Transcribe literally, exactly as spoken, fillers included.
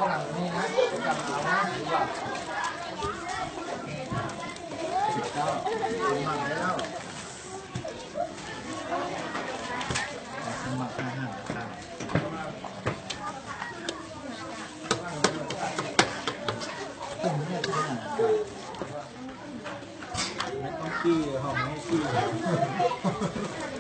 หลังนี่นะจำเอานะหรือว่าสิบเก้าสมัครได้แล้วสมัครอาหารครับผมเนี่ยทหารไม่ต้องขี้หอมไม่ขี้